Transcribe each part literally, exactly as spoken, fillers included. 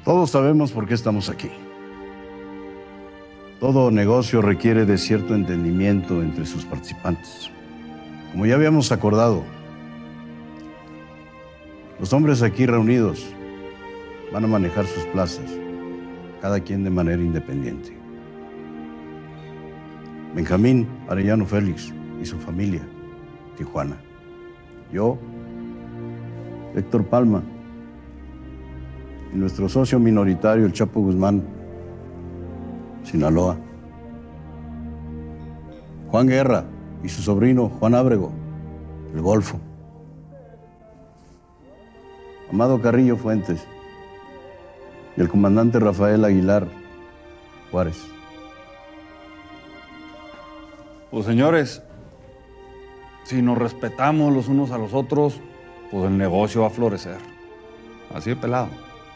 Todos sabemos por qué estamos aquí. Todo negocio requiere de cierto entendimiento entre sus participantes. Como ya habíamos acordado, los hombres aquí reunidos van a manejar sus plazas, cada quien de manera independiente. Benjamín Arellano Félix y su familia, Tijuana. Yo, Héctor Palma, y nuestro socio minoritario, el Chapo Guzmán, Sinaloa. Juan Guerra y su sobrino, Juan Ábrego, el Golfo. Amado Carrillo Fuentes y el comandante Rafael Aguilar Juárez. Pues señores, si nos respetamos los unos a los otros, pues el negocio va a florecer. Así de pelado.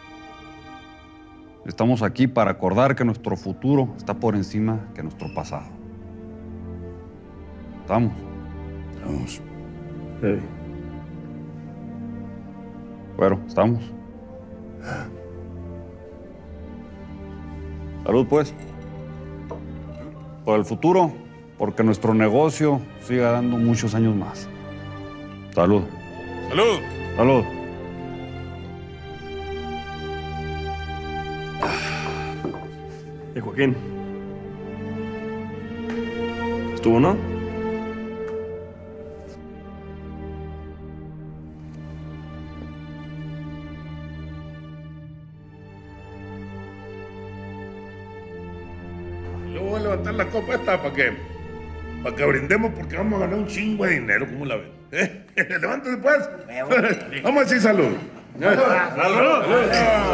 Estamos aquí para acordar que nuestro futuro está por encima que nuestro pasado. ¿Estamos? Estamos. Sí. Bueno, ¿estamos? Salud, pues. Por el futuro, porque nuestro negocio siga dando muchos años más. Salud. ¡Salud! Salud. Eh, Joaquín. ¿Estuvo, no? Yo voy a levantar la copa esta para que, para que brindemos porque vamos a ganar un chingo de dinero, ¿cómo la ven? ¿Eh? Levántate pues. Vamos a decir salud. ¡Salud! ¡Salud!